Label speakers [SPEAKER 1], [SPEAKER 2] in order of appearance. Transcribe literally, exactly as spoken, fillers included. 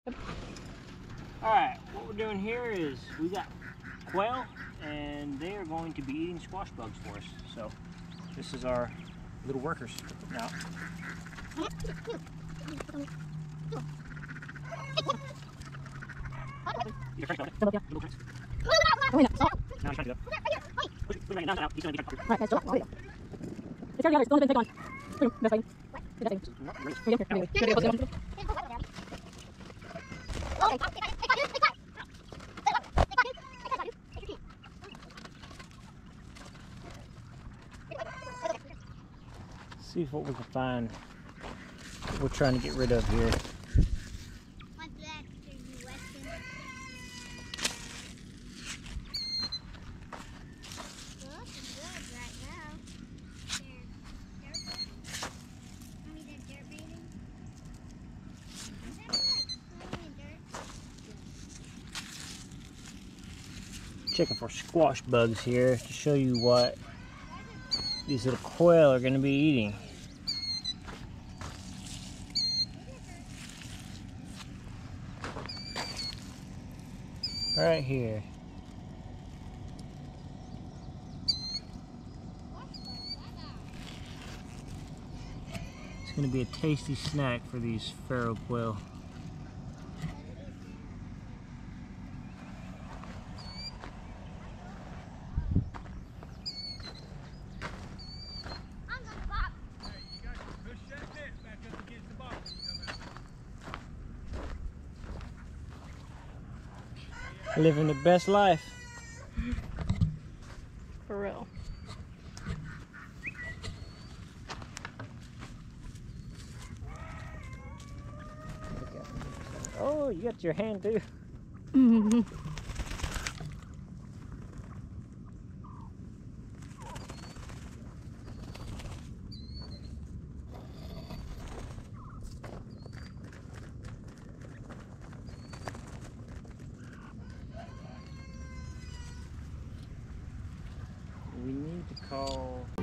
[SPEAKER 1] Alright, what we're doing here is we got quail and they are going to be eating squash bugs for us. So this is our little workers now. See what we can find. What we're trying to get rid of here. Checking for squash bugs here to show you what these little quail are going to be eating. Right here. It's going to be a tasty snack for these pharaoh quail. Living the best life.
[SPEAKER 2] For real.
[SPEAKER 1] Oh, you got your hand too.
[SPEAKER 2] Mm-hmm.
[SPEAKER 1] We need to call